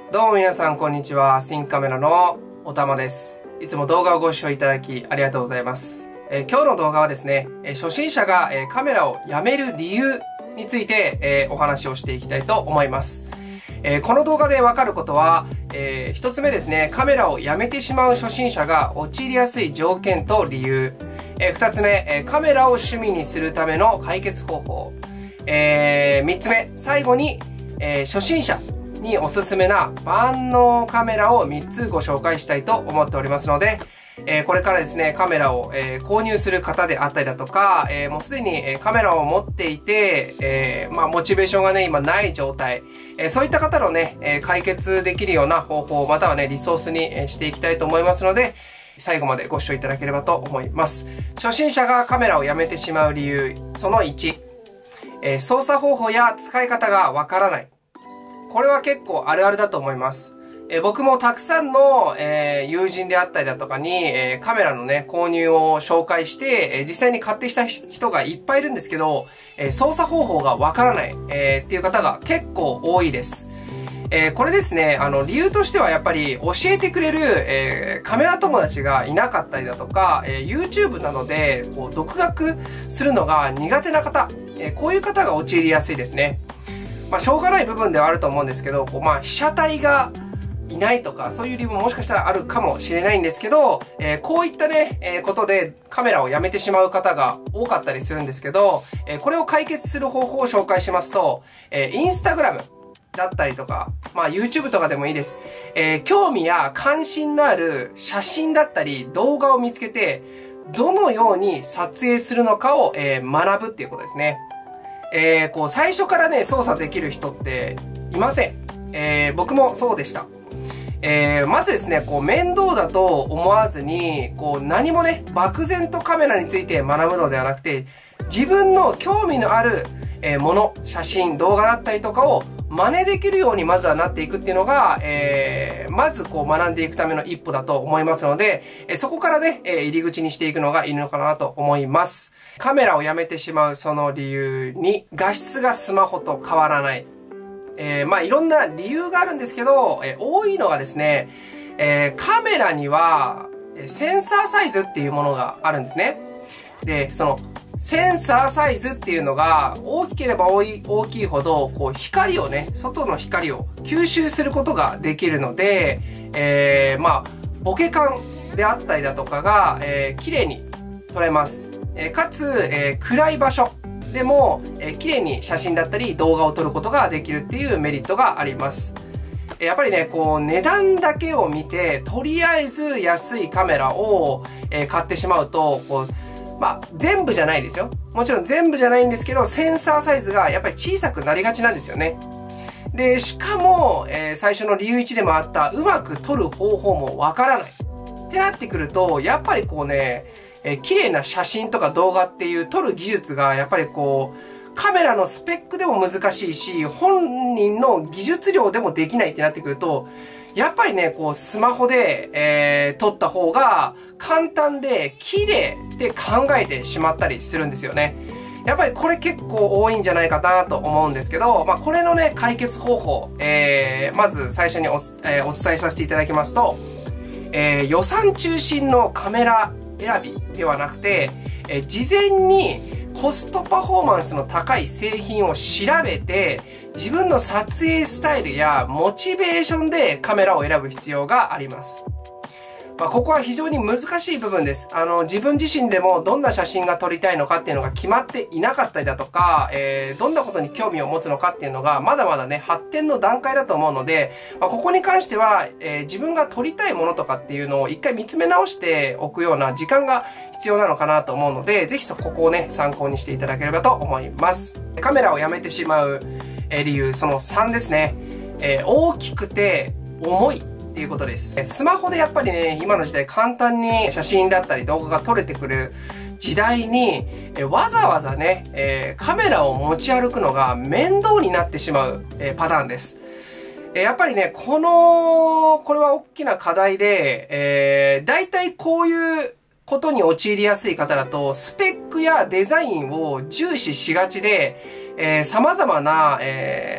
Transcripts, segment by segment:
どうも皆さんこんにちは。シンカメラのおたまです。いつも動画をご視聴いただきありがとうございます。今日の動画はですね、初心者がカメラをやめる理由についてお話をしていきたいと思います。この動画でわかることは、一つ目ですね、カメラをやめてしまう初心者が陥りやすい条件と理由。二つ目、カメラを趣味にするための解決方法。三つ目、最後に、初心者におすすめな万能カメラを3つご紹介したいと思っておりますので、これからですね、カメラを、購入する方であったりだとか、もうすでに、カメラを持っていて、モチベーションがね、今ない状態、そういった方のね、解決できるような方法、またはね、リソースに、していきたいと思いますので、最後までご視聴いただければと思います。初心者がカメラをやめてしまう理由、その1、操作方法や使い方がわからない。これは結構あるあるだと思います。僕もたくさんの、友人であったりだとかに、カメラのね、購入を紹介して、実際に買ってきた人がいっぱいいるんですけど、操作方法がわからない、っていう方が結構多いです。これですね、理由としてはやっぱり教えてくれる、カメラ友達がいなかったりだとか、YouTube などでこう独学するのが苦手な方、こういう方が陥りやすいですね。しょうがない部分ではあると思うんですけど、被写体がいないとか、そういう理由ももしかしたらあるかもしれないんですけど、こういったね、ことでカメラをやめてしまう方が多かったりするんですけど、これを解決する方法を紹介しますと、インスタグラムだったりとか、YouTube とかでもいいです。興味や関心のある写真だったり動画を見つけて、どのように撮影するのかを、学ぶっていうことですね。最初からね、操作できる人っていません。僕もそうでした。まずですね、面倒だと思わずに、何もね、漠然とカメラについて学ぶのではなくて、自分の興味のある、もの、写真、動画だったりとかを真似できるようにまずはなっていくっていうのが、まず学んでいくための一歩だと思いますので、そこからね、入り口にしていくのがいいのかなと思います。カメラをやめてしまうその理由に、画質がスマホと変わらない。いろんな理由があるんですけど、多いのがですね、カメラには、センサーサイズっていうものがあるんですね。で、その、センサーサイズっていうのが大きければ大きいほど、光をね、外の光を吸収することができるので、ボケ感であったりだとかが、綺麗に撮れます。かつ、暗い場所でも、綺麗に写真だったり動画を撮ることができるっていうメリットがあります。やっぱりね、値段だけを見て、とりあえず安いカメラを、買ってしまうと、全部じゃないですよ。もちろん全部じゃないんですけど、センサーサイズがやっぱり小さくなりがちなんですよね。で、しかも、最初の理由1でもあった、うまく撮る方法もわからない。ってなってくると、やっぱり綺麗な写真とか動画っていう撮る技術が、やっぱりカメラのスペックでも難しいし、本人の技術量でもできないってなってくると、やっぱりね、スマホで、撮った方が簡単で綺麗って考えてしまったりするんですよね。やっぱりこれ結構多いんじゃないかなと思うんですけど、これのね、解決方法、まず最初にお伝えさせていただきますと、予算中心のカメラ選びではなくて、事前にコストパフォーマンスの高い製品を調べて、自分の撮影スタイルやモチベーションでカメラを選ぶ必要があります。ここは非常に難しい部分です。自分自身でもどんな写真が撮りたいのかっていうのが決まっていなかったりだとか、どんなことに興味を持つのかっていうのがまだまだね、発展の段階だと思うので、ここに関しては、自分が撮りたいものとかっていうのを一回見つめ直しておくような時間が必要なのかなと思うので、ぜひここをね、参考にしていただければと思います。カメラをやめてしまう理由、その3ですね。大きくて重い。っていうことです。スマホでやっぱりね、今の時代簡単に写真だったり動画が撮れてくる時代に、わざわざね、カメラを持ち歩くのが面倒になってしまう、パターンです。やっぱりね、これは大きな課題で、大体こういうことに陥りやすい方だと、スペックやデザインを重視しがちで、様々な、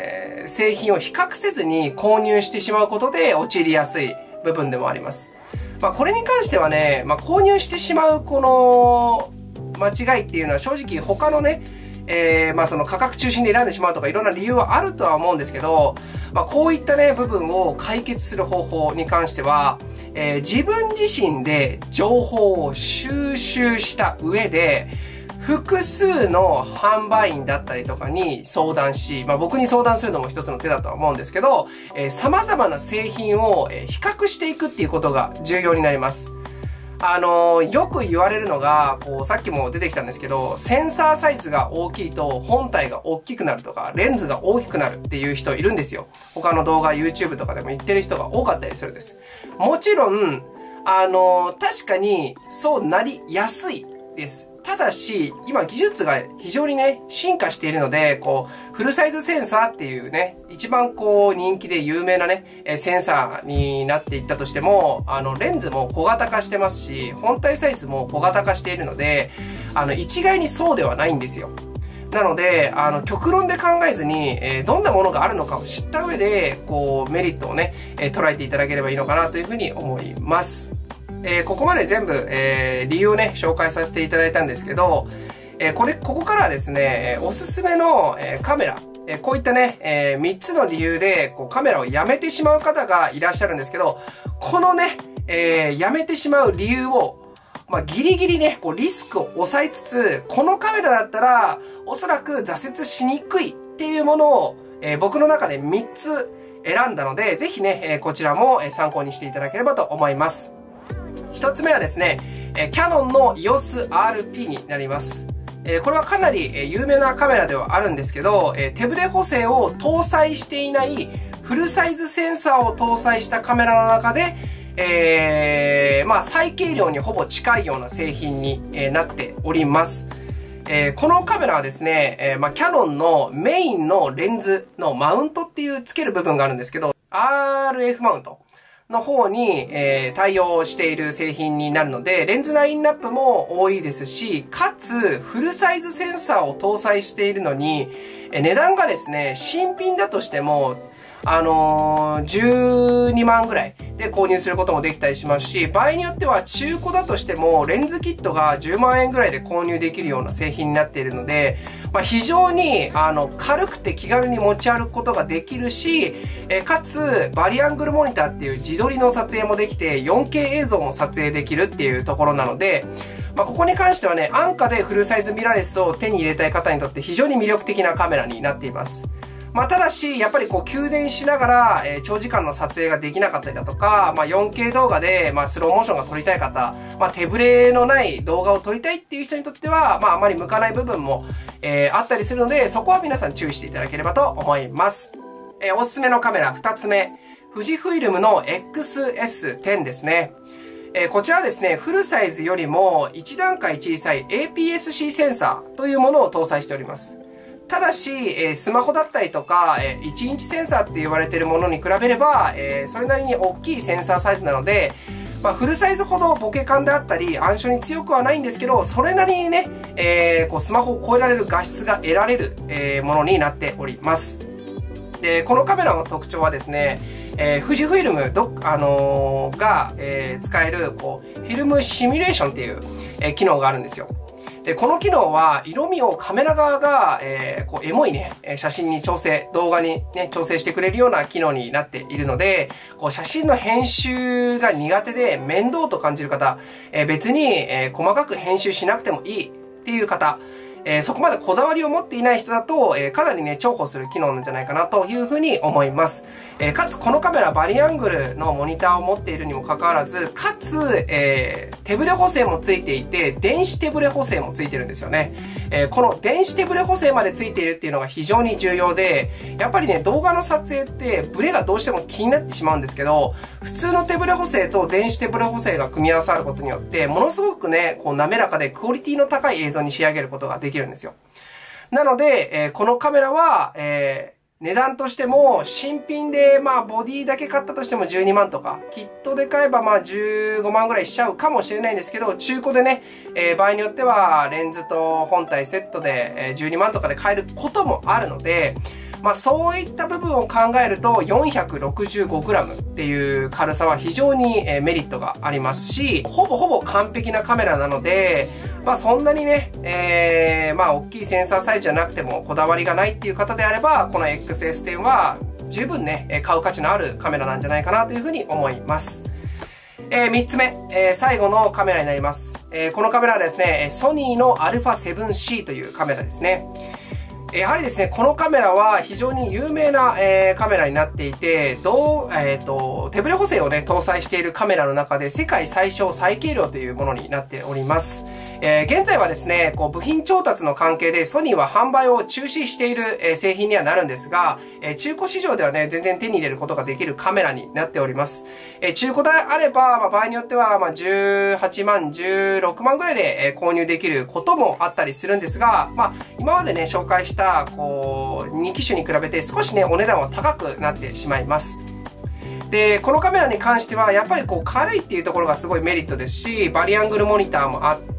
製品を比較せずに購入してしまうことで陥りやすい部分でもあります。これに関してはね、購入してしまうこの間違いっていうのは正直他のね、その価格中心で選んでしまうとかいろんな理由はあるとは思うんですけど、こういったね、部分を解決する方法に関しては、自分自身で情報を収集した上で、複数の販売員だったりとかに相談し、僕に相談するのも一つの手だとは思うんですけど、様々な製品を比較していくっていうことが重要になります。よく言われるのが、さっきも出てきたんですけど、センサーサイズが大きいと本体が大きくなるとか、レンズが大きくなるっていう人いるんですよ。他の動画、YouTube とかでも言ってる人が多かったりするんです。もちろん、確かにそうなりやすいです。ただし、今技術が非常にね、進化しているので、フルサイズセンサーっていうね、一番人気で有名なね、センサーになっていったとしても、レンズも小型化してますし、本体サイズも小型化しているので、一概にそうではないんですよ。なので、極論で考えずに、どんなものがあるのかを知った上で、メリットをね、捉えていただければいいのかなというふうに思います。ここまで全部、理由をね、紹介させていただいたんですけど、ここからはですね、おすすめの、カメラ、こういったね、3つの理由で、カメラをやめてしまう方がいらっしゃるんですけど、このね、やめてしまう理由を、ギリギリね、リスクを抑えつつ、このカメラだったら、おそらく挫折しにくいっていうものを、僕の中で3つ選んだので、ぜひね、こちらも参考にしていただければと思います。一つ目はですね、キヤノンの EOS RP になります。これはかなり有名なカメラではあるんですけど、手ブレ補正を搭載していないフルサイズセンサーを搭載したカメラの中で、最軽量にほぼ近いような製品になっております。このカメラはですね、キヤノンのメインのレンズのマウントっていうつける部分があるんですけど、RF マウントの方に、対応している製品になるので、レンズラインナップも多いですし、かつ、フルサイズセンサーを搭載しているのに、値段がですね、新品だとしても、12万ぐらいで購入することもできたりしますし、場合によっては中古だとしても、レンズキットが10万円ぐらいで購入できるような製品になっているので、非常に、軽くて気軽に持ち歩くことができるし、かつ、バリアングルモニターっていう自撮りの撮影もできて、4K 映像も撮影できるっていうところなので、ここに関してはね、安価でフルサイズミラーレスを手に入れたい方にとって非常に魅力的なカメラになっています。ただし、やっぱり給電しながら、長時間の撮影ができなかったりだとか、4K 動画で、スローモーションが撮りたい方、手ブレのない動画を撮りたいっていう人にとっては、あまり向かない部分も、あったりするので、そこは皆さん注意していただければと思います。おすすめのカメラ2つ目、富士フイルムの XS10 ですね。こちらはですね、フルサイズよりも1段階小さい APS-C センサーというものを搭載しております。ただし、スマホだったりとか、1インチセンサーって言われているものに比べれば、それなりに大きいセンサーサイズなので、フルサイズほどボケ感であったり、暗所に強くはないんですけど、それなりにね、スマホを超えられる画質が得られる、ものになっております。で、このカメラの特徴はですね、富士フイルムが、使える、フィルムシミュレーションっていう、機能があるんですよ。で、この機能は、色味をカメラ側が、エモいね、写真に動画にね、調整してくれるような機能になっているので、写真の編集が苦手で面倒と感じる方、別に、細かく編集しなくてもいいっていう方、そこまでこだわりを持っていない人だと、かなりね、重宝する機能なんじゃないかなというふうに思います。かつ、このカメラバリアングルのモニターを持っているにもかかわらず、かつ、手ブレ補正もついていて、電子手ブレ補正もついてるんですよね。この電子手ブレ補正までついているっていうのが非常に重要で、やっぱりね、動画の撮影ってブレがどうしても気になってしまうんですけど、普通の手ブレ補正と電子手ブレ補正が組み合わさることによって、ものすごくね、滑らかでクオリティの高い映像に仕上げることができるんですよ。なので、このカメラは、値段としても、新品で、ボディだけ買ったとしても12万とか、キットで買えば15万ぐらいしちゃうかもしれないんですけど、中古でね、場合によっては、レンズと本体セットで、12万とかで買えることもあるので、 まあそういった部分を考えると 465g っていう軽さは非常にメリットがありますし、ほぼ完璧なカメラなので、まあそんなにね、まあ大きいセンサーサイズじゃなくてもこだわりがないっていう方であれば、この XS10 は十分ね、買う価値のあるカメラなんじゃないかなというふうに思います。3つ目、最後のカメラになります。このカメラはですね、ソニーの α7C というカメラですね。やはりですね、このカメラは非常に有名な、カメラになっていて、手ブレ補正をね、搭載しているカメラの中で世界最小最軽量というものになっております。現在はですね、部品調達の関係でソニーは販売を中止している、製品にはなるんですが、中古市場ではね、全然手に入れることができるカメラになっております。中古であれば、場合によっては、18万、16万ぐらいで、購入できることもあったりするんですが、今までね、紹介した2機種に比べて少しね、お値段は高くなってしまいます。で、このカメラに関しては、やっぱり軽いっていうところがすごいメリットですし、バリアングルモニターもあって、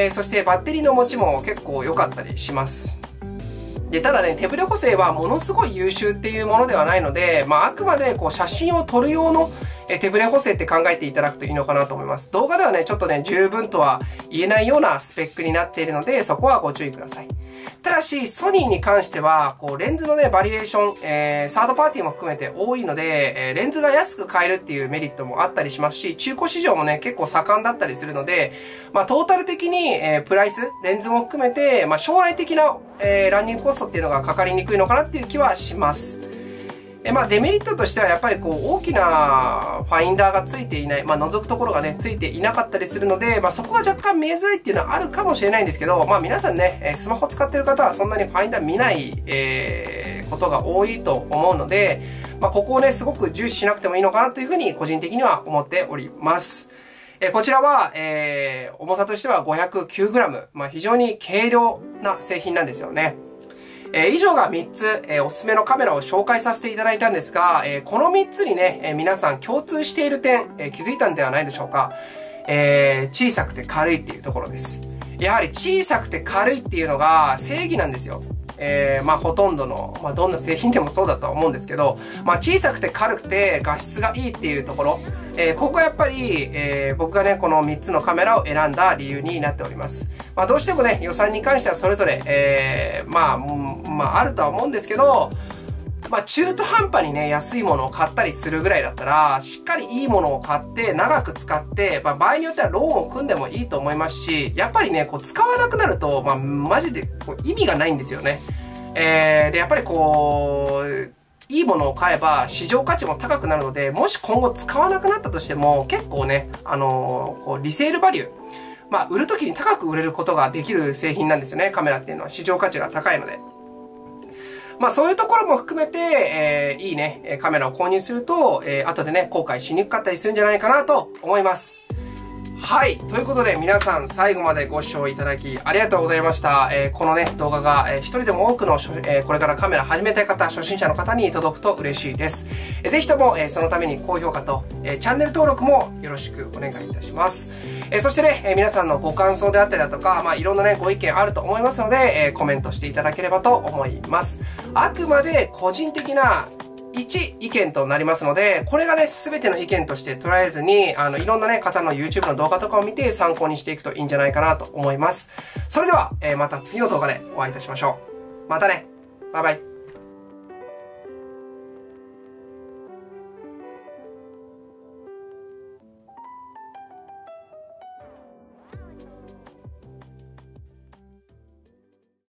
そしてバッテリーの持ちも結構良かったりします。で、ただね、手ブレ補正はものすごい優秀っていうものではないので、あくまで写真を撮る用の手ブレ補正って考えていただくといいのかなと思います。動画ではね、ちょっとね、十分とは言えないようなスペックになっているので、そこはご注意ください。ただし、ソニーに関しては、レンズのね、バリエーション、サードパーティーも含めて多いので、レンズが安く買えるっていうメリットもあったりしますし、中古市場もね、結構盛んだったりするので、トータル的に、プライス、レンズも含めて、将来的な、ランニングコストっていうのがかかりにくいのかなっていう気はします。デメリットとしてはやっぱり大きなファインダーがついていない、覗くところがね、ついていなかったりするので、そこは若干見えづらいっていうのはあるかもしれないんですけど、皆さんね、スマホ使ってる方はそんなにファインダー見ない、ことが多いと思うので、ここをね、すごく重視しなくてもいいのかなというふうに個人的には思っております。こちらは、重さとしては 509g。非常に軽量な製品なんですよね。以上が3つ、おすすめのカメラを紹介させていただいたんですが、この3つにね、皆さん共通している点、気づいたんではないでしょうか。小さくて軽いっていうところです。やはり小さくて軽いっていうのが正義なんですよ。ほとんどの、どんな製品でもそうだとは思うんですけど、小さくて軽くて画質がいいっていうところ、ここがやっぱり、僕がね、この3つのカメラを選んだ理由になっております。どうしてもね、予算に関してはそれぞれ、あるとは思うんですけど、中途半端にね、安いものを買ったりするぐらいだったら、しっかりいいものを買って、長く使って、場合によってはローンを組んでもいいと思いますし、やっぱりね、使わなくなると、マジで意味がないんですよね。で、やっぱりいいものを買えば市場価値も高くなるので、もし今後使わなくなったとしても、結構ね、リセールバリュー、売るときに高く売れることができる製品なんですよね、カメラっていうのは。市場価値が高いので。そういうところも含めて、いいね、カメラを購入すると、後でね、後悔しにくかったりするんじゃないかなと思います。はい。ということで皆さん最後までご視聴いただきありがとうございました。このね、動画が、一人でも多くの、これからカメラ始めたい方、初心者の方に届くと嬉しいです。ぜひとも、そのために高評価と、チャンネル登録もよろしくお願いいたします。そしてね、皆さんのご感想であったりだとか、いろんなね、ご意見あると思いますので、コメントしていただければと思います。あくまで個人的な一意見となりますので、これがね、すべての意見として捉えずに、いろんなね、方の YouTube の動画とかを見て参考にしていくといいんじゃないかなと思います。それでは、また次の動画でお会いいたしましょう。またね。バイバイ。